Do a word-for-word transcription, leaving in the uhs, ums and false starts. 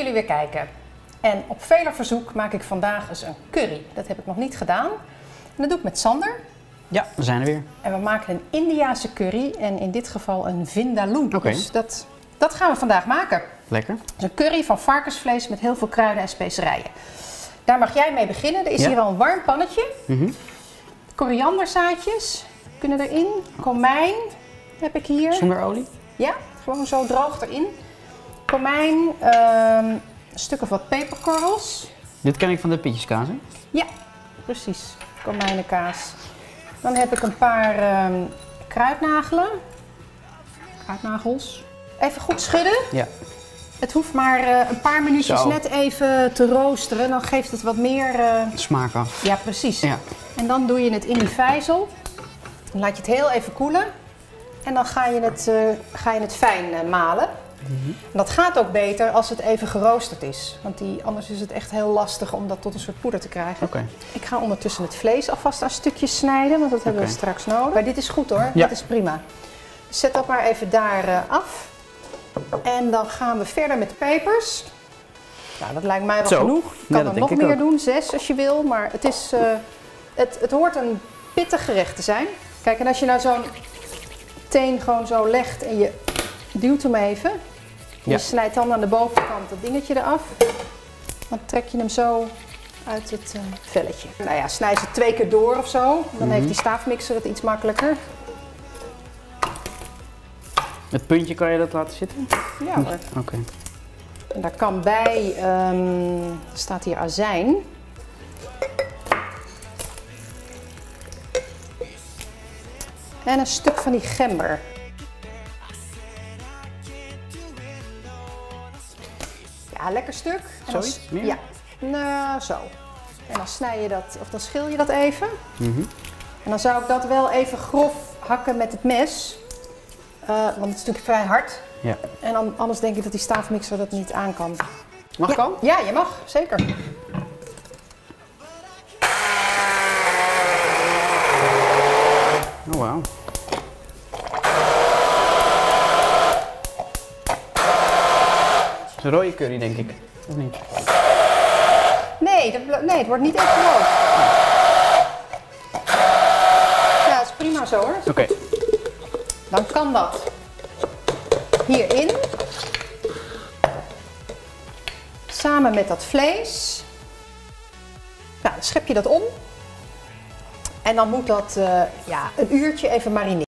jullie weer kijken. En op vele verzoek maak ik vandaag eens een curry. Dat heb ik nog niet gedaan. En dat doe ik met Sander. Ja, we zijn er weer. En we maken een Indiase curry en in dit geval een vindaloo. Oké. Okay. Dus dat, dat gaan we vandaag maken. Lekker. Het is een curry van varkensvlees met heel veel kruiden en specerijen. Daar mag jij mee beginnen. Er is ja. hier al een warm pannetje. Mm-hmm. Korianderzaadjes kunnen erin. Komijn heb ik hier. Zonder olie? Ja, gewoon zo droog erin. Komijn, uh, een stuk of wat peperkorrels. Dit ken ik van de pitjeskaas, hè? Ja, precies. Komijnenkaas. Dan heb ik een paar uh, kruidnagelen. Kruidnagels. Even goed schudden. Ja. Het hoeft maar uh, een paar minuutjes Zo. net even te roosteren. Dan geeft het wat meer... Uh... smaak af. Ja, precies. Ja. En dan doe je het in die vijzel. Dan laat je het heel even koelen. En dan ga je het, uh, ga je het fijn uh, malen. Mm-hmm. En dat gaat ook beter als het even geroosterd is. Want die, anders is het echt heel lastig om dat tot een soort poeder te krijgen. Okay. Ik ga ondertussen het vlees alvast aan stukjes snijden, want dat hebben okay. we straks nodig. Maar dit is goed hoor, ja. dit is prima. Zet dat maar even daar uh, af. En dan gaan we verder met pepers. Nou, dat lijkt mij wel Zo. genoeg. Je kan ja, er nog meer ook. doen, zes als je wil. Maar het, is, uh, het, het hoort een pittig gerecht te zijn. Kijk, en als je nou zo'n teen gewoon zo legt en je duwt hem even. Ja. Je snijdt dan aan de bovenkant dat dingetje eraf. Dan trek je hem zo uit het uh, velletje. Nou ja, snijd ze twee keer door of zo. Dan mm-hmm. heeft die staafmixer het iets makkelijker. Het puntje, kan je dat laten zitten? Ja hoor. Oké. Okay. En daar kan bij, um, er staat hier azijn. En een stuk van die gember. Ja, lekker stuk. Zoiets? Meer? Ja, nou zo. En dan snij je dat, of dan schil je dat even. Mm-hmm. En dan zou ik dat wel even grof hakken met het mes. Uh, want het is natuurlijk vrij hard. Ja. En dan, anders denk ik dat die staafmixer dat niet aan kan. Mag ja. ik al? Ja, je mag. Zeker. Oh, wauw. Het is een rode curry, denk ik. Of niet? Nee, dat, nee het wordt niet echt rood. Ja, dat is prima zo hoor. Oké. Okay. Dan kan dat hierin. Samen met dat vlees. Nou, dan schep je dat om. En dan moet dat uh, ja, een uurtje even marineren.